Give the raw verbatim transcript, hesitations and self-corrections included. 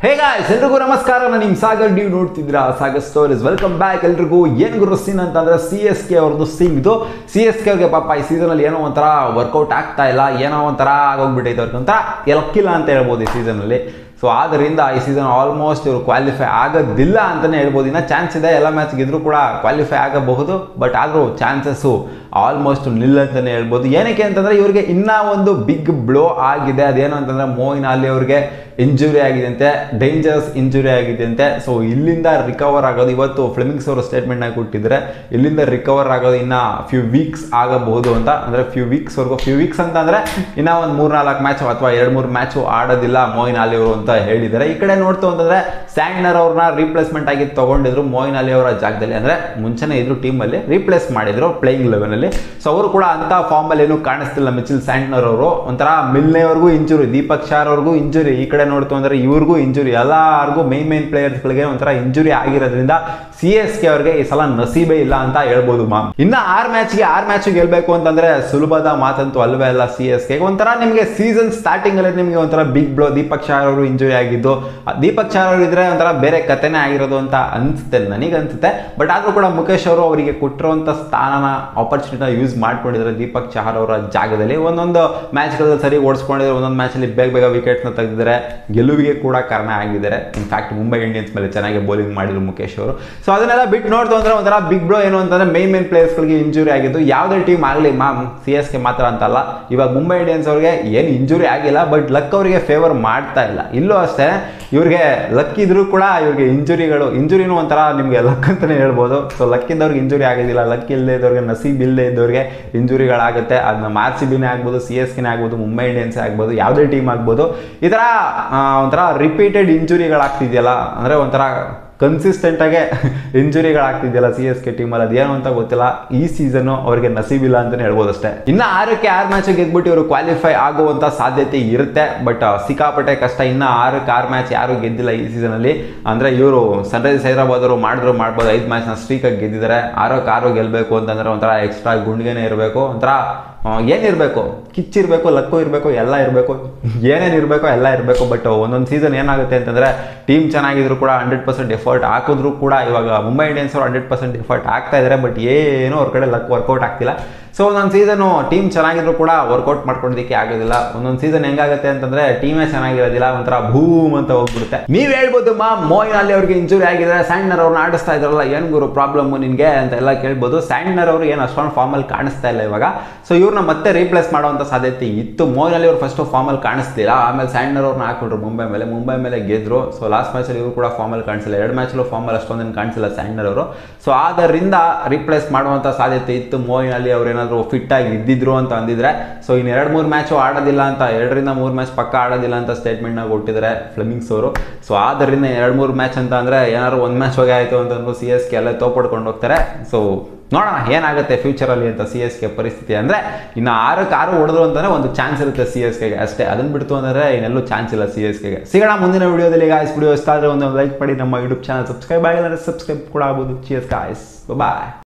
Hey guys, ಎಲ್ರಿಗೂ ನಮಸ್ಕಾರ. ನಾನು ನಿಮ್ಮ ಸಾಗರ್. ನೀವು ನೋಡ್ತಿದ್ದೀರಾ ಸಾಗರ್ ಸ್ಟೋರೀಸ್. ವೆಲ್ಕಮ್ ಬ್ಯಾಕ್ ಎಲ್ರಿಗೂ. ಏನು ಗುರು ಸೀನ್ ಅಂತಂದ್ರೆ ಸಿ ಎಸ್ ಕೆ ಅವ್ರದ್ದು ಸೀನ್ ಇದು. ಸಿ ಎಸ್ ಕೆ ಅವ್ರಿಗೆ ಪಾಪ ಈ ಸೀಸನಲ್ಲಿ ಏನೋ ಒಂಥರ ವರ್ಕೌಟ್ ಆಗ್ತಾ ಇಲ್ಲ, ಏನೋ ಒಂಥರ ಆಗೋಗ್ಬಿಟ್ಟೈತೆ ಅವ್ರಿಗೆ, ಒಂಥರ ಎಲಕ್ಕಿಲ್ಲ ಅಂತ ಹೇಳ್ಬೋದು ಈ ಸೀಸನಲ್ಲಿ. ಸೊ ಆದ್ದರಿಂದ ಈ ಸೀಸನ್ ಆಲ್ಮೋಸ್ಟ್ ಇವರು ಕ್ವಾಲಿಫೈ ಆಗೋದಿಲ್ಲ ಅಂತಲೇ ಹೇಳ್ಬೋದು. ಇನ್ನೂ ಚಾನ್ಸ್ ಇದೆ, ಎಲ್ಲ ಮ್ಯಾಚ್ ಗೆದ್ರೂ ಕೂಡ ಕ್ವಾಲಿಫೈ ಆಗಬಹುದು, ಬಟ್ ಆದರೂ ಚಾನ್ಸಸ್ಸು ಆಲ್ಮೋಸ್ಟ್ ನಿಲ್ ಅಂತಲೇ ಹೇಳ್ಬೋದು. ಏನಕ್ಕೆ ಅಂತಂದರೆ ಇವರಿಗೆ ಇನ್ನೂ ಒಂದು ಬಿಗ್ ಬ್ಲೋ ಆಗಿದೆ. ಅದೇನು ಅಂತಂದರೆ ಮೋಯಿನ್ ಅಲಿ ಅವ್ರಿಗೆ ಇಂಜುರಿ ಆಗಿದೆಯಂತೆ, ಡೇಂಜರಸ್ ಇಂಜುರಿ ಆಗಿದೆಯಂತೆ. ಸೊ ಇಲ್ಲಿಂದ ರಿಕವರ್ ಆಗೋದು, ಇವತ್ತು ಫ್ಲೆಮಿಂಗ್ಸ್ ಅವರು ಸ್ಟೇಟ್ಮೆಂಟ್ನಾಗ ಕೊಟ್ಟಿದ್ದಾರೆ, ಇಲ್ಲಿಂದ ರಿಕವರ್ ಆಗೋದು ಇನ್ನು ಫ್ಯೂ ವೀಕ್ಸ್ ಆಗಬಹುದು ಅಂತ. ಅಂದರೆ ಫ್ಯೂ ವೀಕ್ಸ್ವರೆಗೂ, ಫ್ಯೂ ವೀಕ್ಸ್ ಅಂತ ಅಂದರೆ ಇನ್ನೂ ಒಂದು ಮೂರು ನಾಲ್ಕು ಮ್ಯಾಚ್ ಅಥವಾ ಎರಡು ಮೂರು ಮ್ಯಾಚು ಆಡೋದಿಲ್ಲ ಮೋಯಿನ್ ಅಲಿ ಅವರು ಅಂತ ಹೇಳಿದ್ದಾರೆ. ಈ ಕಡೆ ನೋಡ್ತು ಅಂತಂದರೆ ಸ್ಯಾಂಡ್ನರ್ ಅವ್ರನ್ನ ರೀಪ್ಲೇಸ್ಮೆಂಟ್ ಆಗಿ ತೊಗೊಂಡಿದ್ರು ಮೋಯಿನ್ ಅಲಿ ಅವರ ಜಾಗದಲ್ಲಿ. ಅಂದರೆ ಮುಂಚೆನೇ ಇದ್ರು ಟೀಮಲ್ಲಿ, ರೀಪ್ಲೇಸ್ ಮಾಡಿದ್ರು ಪ್ಲೇಯಿಂಗ್ ಲೆವೆನಲ್ಲಿ. ಸೊ ಅವರು ಕೂಡ ಅಂತ ಫಾರ್ಮಲ್ಲಿ ಏನೂ ಕಾಣಿಸ್ತಿಲ್ಲ ಮಿಚಿಲ್ ಸ್ಯಾಂಡ್ನರ್ ಅವರು. ಒಂಥರ ಮಿಲ್ನೆವರೆಗೂ ಇಂಜುರಿ, ದೀಪಕ್ ಚಾರ್ ಅವ್ರಿಗೂ ಇಂಜುರಿ, ಈ ಕಡೆ ನೋಡ್ತು ಅಂದರೆ ಇವ್ರಿಗೂ ಇಂಜುರಿ, ಎಲ್ಲರಿಗೂ ಮೈನ್ ಮೈನ್ ಪ್ಲೇಯರ್ಸ್ಗಳಿಗೆ ಒಂಥರ ಇಂಜುರಿ ಆಗಿರೋದ್ರಿಂದ ಸಿ ಎಸ್ ಕೆ ಅವ್ರಿಗೆ ಈ ಸಲ ನಸೀಬೇ ಇಲ್ಲ ಅಂತ ಹೇಳ್ಬೋದು ಮಾಮ್. ಇನ್ನು ಆರು ಮ್ಯಾಚ್ಗೆ ಆರು ಮ್ಯಾಚ್ ಗೆಲ್ಬೇಕು ಅಂತಂದ್ರೆ ಸುಲಭದ ಮಾತಂತೂ ಅಲ್ವೇ ಅಲ್ಲ ಸಿ ಎಸ್ ಕೆ. ಒಂಥರ ನಿಮಗೆ ಸೀಸನ್ ಸ್ಟಾರ್ಟಿಂಗ್ ಅಲ್ಲಿ ನಿಮಗೆ ಒಂಥರ ಬಿಗ್ ಬ್ಲೋ, ದೀಪಕ್ ಚಾರ್ ಅವರು ಇಂಜುರಿ ಆಗಿದ್ದು, ದೀಪಕ್ ಚಾರ್ ಅವರು ಇದ್ರೆ ಒಂಥರ ಬೇರೆ ಕಥೆನೇ ಆಗಿರೋದು ಅಂತ ಅನ್ಸುತ್ತೆ, ನನಗೆ ಅನ್ಸುತ್ತೆ. ಬಟ್ ಆದ್ರೂ ಕೂಡ ಮುಖೇಶ್ ಅವರು ಅವರಿಗೆ ಕೊಟ್ಟಿರುವಂತ ಸ್ಥಾನನ, ಆಪರ್ಚುನಿಟಿನ ಯೂಸ್ ಮಾಡ್ಕೊಂಡಿದ್ದಾರೆ ದೀಪಕ್ ಚಾರ್ ಅವರ ಜಾಗದಲ್ಲಿ. ಒಂದೊಂದು ಮ್ಯಾಚ್ಗಳಲ್ಲಿ ಸರಿ ಓಡಿಸ್ಕೊಂಡಿದ್ದಾರೆ, ಒಂದೊಂದು ಮ್ಯಾಚಲ್ಲಿ ಬೇಗ ಬೇಗ ವಿಕೆಟ್ನ ತೆಗೆದಿದ್ದಾರೆ, ಗೆಲುವಿಗೆ ಕೂಡ ಕಾರಣ ಆಗಿದ್ದಾರೆ. ಇನ್ಫ್ಯಾಕ್ಟ್ ಮುಂಬೈ ಇಂಡಿಯನ್ಸ್ ಮೇಲೆ ಚೆನ್ನಾಗಿ ಬೌಲಿಂಗ್ ಮಾಡಿದ್ರು ಮುಖೇಶ್ ಅವರು. ಸೊ ಅದನ್ನೆಲ್ಲ ಬಿಟ್ಟು ನೋಡ್ತು ಅಂದ್ರೆ ಒಂಥರ ಬಿಗ್ ಬ್ಲೋ ಏನು ಅಂತಂದ್ರೆ ಮೈನ್ ಮೈನ್ ಪ್ಲೇಯರ್ಸ್ಗಳಿಗೆ ಇಂಜುರಿ ಆಗಿದ್ದು. ಯಾವುದೇ ಟೀಮ್ ಆಗಲಿ ಮಾಮ್, ಸಿ ಎಸ್ ಕೆ ಮಾತ್ರ ಅಂತಲ್ಲ, ಇವಾಗ ಮುಂಬೈ ಇಂಡಿಯನ್ಸ್ ಅವ್ರಿಗೆ ಏನು ಇಂಜುರಿ ಆಗಿಲ್ಲ, ಬಟ್ ಲಕ್ ಅವರಿಗೆ ಫೇವರ್ ಮಾಡ್ತಾ ಇಲ್ಲ. ಇಲ್ಲೂ ಅಷ್ಟೇ, ಇವ್ರಿಗೆ ಲಕ್ ಇದ್ರೂ ಕೂಡ ಇವ್ರಿಗೆ ಇಂಜುರಿಗಳು, ಇಂಜುರಿನೂ ಒಂಥರ ನಿಮಗೆ ಲಕ್ ಅಂತಲೇ ಹೇಳ್ಬೋದು. ಸೊ ಲಕ್ ಇದ್ದವ್ರಿಗೆ ಇಂಜುರಿ ಆಗೋದಿಲ್ಲ, ಲಕ್ ಇಲ್ಲದೆ ಇದ್ದವ್ರಿಗೆ, ನಸೀಬ್ ಇಲ್ಲದೆ ಇದ್ದವ್ರಿಗೆ ಇಂಜುರಿಗಳಾಗುತ್ತೆ. ಅದನ್ನ ಆರ್ ಸಿ ಬಿನೇ ಆಗ್ಬೋದು, ಸಿ ಎಸ್ ಕೆನೇ ಆಗ್ಬೋದು, ಮುಂಬೈ ಇಂಡಿಯನ್ಸ್ ಆಗ್ಬೋದು, ಯಾವುದೇ ಟೀಮ್ ಆಗ್ಬೋದು. ಈ ಥರ ಒಂಥರ ರಿಪೀಟೆಡ್ ಇಂಜುರಿಗಳಾಗ್ತಿದೆಯಲ್ಲ, ಅಂದರೆ ಒಂಥರ ಕನ್ಸಿಸ್ಟೆಂಟ್ ಆಗಿ ಇಂಜುರಿಗಳಾಗ್ತಿದೆಯಲ್ಲ ಸಿ ಎಸ್ ಕೆ ಟೀಮಲ್ಲಿ, ಅದೇನು ಅಂತ ಗೊತ್ತಿಲ್ಲ. ಈ ಸೀಸನ್ನು ಅವರಿಗೆ ನಸೀಬಿಲ್ಲ ಅಂತಲೇ ಹೇಳ್ಬೋದು ಅಷ್ಟೇ. ಇನ್ನು ಆರಕ್ಕೆ ಆರು ಮ್ಯಾಚ್ ಗೆದ್ಬಿಟ್ಟು ಇವರು ಕ್ವಾಲಿಫೈ ಆಗುವಂಥ ಸಾಧ್ಯತೆ ಇರುತ್ತೆ, ಬಟ್ ಸಿಕ್ಕಾಪಟ್ಟೆ ಕಷ್ಟ. ಇನ್ನು ಆರಕ್ಕೆ ಆರು ಮ್ಯಾಚ್ ಯಾರು ಗೆದ್ದಿಲ್ಲ ಈ ಸೀಸನಲ್ಲಿ. ಅಂದರೆ ಇವರು ಸನ್ರೈಸರ್ಸ್ ಹೈದರಾಬಾದ್ ಅವರು ಮಾಡಿದ್ರು ಮಾಡ್ಬೋದು, ಐದು ಮ್ಯಾಚ್ನ ಸ್ಟ್ರೀಕಾಗಿ ಗೆದ್ದಿದ್ದಾರೆ. ಆರಕ್ಕೆ ಆರು ಗೆಲ್ಲಬೇಕು ಅಂತಂದರೆ ಒಂಥರ ಎಕ್ಸ್ಟ್ರಾ ಗುಂಡಿಗೆನೇ ಇರಬೇಕು, ಒಂಥರ ಏನಿರಬೇಕು, ಕಿಚ್ಚಿರಬೇಕು, ಲಕ್ಕು ಇರಬೇಕು, ಎಲ್ಲ ಇರಬೇಕು, ಏನೇನು ಇರಬೇಕು ಎಲ್ಲ ಇರಬೇಕು. ಬಟ್ ಒಂದೊಂದು ಸೀಸನ್ ಏನಾಗುತ್ತೆ ಅಂತಂದರೆ ಟೀಮ್ ಚೆನ್ನಾಗಿದ್ರು ಕೂಡ ಹಂಡ್ರೆಡ್ ಪರ್ಸೆಂಟ್ ಎಫರ್ಟ್ ಹಾಕಿದ್ರು ಕೂಡ, ಇವಾಗ ಮುಂಬೈ ಇಂಡಿಯನ್ಸ್ ಅವರು ಹಂಡ್ರೆಡ್ ಪರ್ಸೆಂಟ್ ಎಫರ್ಟ್ ಹಾಕ್ತಾ ಇದ್ದಾರೆ, ಬಟ್ ಏನೋ ಅವ್ರ ಕಡೆ ಲಕ್ ವರ್ಕೌಟ್ ಆಗ್ತಿಲ್ಲ. ಸೊ ಒಂದೊಂದು ಸೀಸನು ಟೀಮ್ ಚೆನ್ನಾಗಿದ್ರು ಕೂಡ ವರ್ಕೌಟ್ ಮಾಡ್ಕೊಳ್ಳೋದಕ್ಕೆ ಆಗೋದಿಲ್ಲ. ಒಂದೊಂದು ಸೀಸನ್ ಹೆಂಗಾಗುತ್ತೆ ಅಂತಂದ್ರೆ ಟೀಮೇ ಚೆನ್ನಾಗಿರೋದಿಲ್ಲ, ಒಂಥರ ಭೂಮ್ ಅಂತ ಹೋಗ್ಬಿಡುತ್ತೆ. ನೀವು ಹೇಳ್ಬೋದು ಮಾ, ಮೋಯಿನ್ ಅಲಿ ಅವ್ರಿಗೆ ಇಂಜುರಿ ಆಗಿದ್ರೆ ಸ್ಯಾಂಡ್ನರ್ ಅವ್ರನ್ನ ಆಡಿಸ್ತಾ ಇದ್ರಲ್ಲ, ಏನು ಗುರು ಪ್ರಾಬ್ಲಮ್ಮು ನಿನಗೆ ಅಂತ ಎಲ್ಲ ಕೇಳ್ಬೋದು. ಸ್ಯಾಂಡ್ನರ್ ಅವರು ಏನು ಅಷ್ಟೊಂದು ಫಾರ್ಮಲ್ಲಿ ಕಾಣಿಸ್ತಾ ಇಲ್ಲ ಇವಾಗ. ಸೊ ಇವ್ರನ್ನ ಮತ್ತೆ ರೀಪ್ಲೇಸ್ ಮಾಡುವಂಥ ಸಾಧ್ಯತೆ ಇತ್ತು. ಮೋಯಿನ್ ಅಲಿ ಅವರು ಫಸ್ಟ್ ಫಾರ್ಮಲ್ಲಿ ಕಾಣಿಸ್ತಿಲ್ಲ, ಆಮೇಲೆ ಸ್ಯಾಂಡ್ನರ್ ಅವ್ರನ್ನ ಹಾಕೊಂಡ್ರು ಮುಂಬೈ ಮೇಲೆ, ಮುಂಬೈ ಮೇಲೆ ಗೆದ್ರು. ಸೊ ಲಾಸ್ಟ್ ಮ್ಯಾಚಲ್ಲಿ ಇವರು ಕೂಡ ಫಾರ್ಮಲ್ಲಿ ಕಾಣಿಸಿಲ್ಲ, ಎರಡು ಮ್ಯಾಚಲ್ಲೂ ಫಾರ್ಮಲ್ಲಿ ಅಷ್ಟೊಂದೇನು ಕಾಣಿಸಿಲ್ಲ ಸ್ಯಾಂಡ್ನರ್ ಅವರು. ಸೊ ಆದ್ದರಿಂದ ರೀಪ್ಲೇಸ್ ಮಾಡುವಂಥ ಸಾಧ್ಯತೆ ಇತ್ತು. ಮೋಯಿನ್ ಅಲಿ ಅವ್ರು ಏನಾದರೂ ಫಿಟ್ ಆಗಿ ಇದ್ದಿದ್ರು ಅಂತ ಅಂದಿದ್ರೆ, ಸೊ ಇನ್ನು ಎರಡು ಮೂರು ಮ್ಯಾಚು ಆಡೋದಿಲ್ಲ ಅಂತ, ಎರಡರಿಂದ ಮೂರು ಮ್ಯಾಚ್ ಪಕ್ಕ ಆಡೋದಿಲ್ಲ ಅಂತ ಸ್ಟೇಟ್ಮೆಂಟ್ನಾಗ ಕೊಟ್ಟಿದ್ದಾರೆ ಫ್ಲೆಮಿಂಗ್ಸ್ ಅವರು. ಸೊ ಆದ್ದರಿಂದ ಎರಡು ಮೂರು ಮ್ಯಾಚ್ ಅಂತ ಅಂದರೆ ಏನಾದ್ರು ಒಂದು ಮ್ಯಾಚ್ ಹೋಗಿ ಆಯಿತು ಅಂತಂದ್ರು ಸಿ ಎಸ್ ಕೆ ಎಲ್ಲ ತೋಪಡ್ಕೊಂಡು ಹೋಗ್ತಾರೆ. ಸೊ ನೋಡೋಣ ಏನಾಗುತ್ತೆ ಫ್ಯೂಚರಲ್ಲಿ ಅಂತ ಸಿ ಎಸ್ ಕೆ ಪರಿಸ್ಥಿತಿ. ಅಂದರೆ ಇನ್ನು ಆರಕ್ಕೆ ಆರು ಹೊಡೆದ್ರು ಅಂತಂದರೆ ಒಂದು ಚಾನ್ಸ್ ಇರುತ್ತೆ ಸಿ ಎಸ್ ಕೆಗೆ ಅಷ್ಟೇ. ಅದನ್ನು ಬಿಡ್ತು ಅಂದರೆ ಇನ್ನೆಲ್ಲೂ ಚಾನ್ಸ್ ಇಲ್ಲ ಸಿ ಎಸ್ ಕೆಗೆ. ಸಿಗೋಣ ಮುಂದಿನ ವಿಡಿಯೋದಲ್ಲಿ. ಗಾಯ್ಸ್, ವಿಡಿಯೋ ಇಷ್ಟ ಆದರೆ ಒಂದು ಲೈಕ್ ಮಾಡಿ, ನಮ್ಮ ಯೂಟ್ಯೂಬ್ ಚಾನಲ್ ಸಬ್ಸ್ಕ್ರೈಬ್ ಆಗಿಲ್ಲ ಅಂದರೆ ಸಬ್ಸ್ಕ್ರೈಬ್ ಕೂಡ ಆಗ್ಬೋದು. ಚಿಯರ್ಸ್ ಗಾಯ್ಸ್, ಬಾಯ್.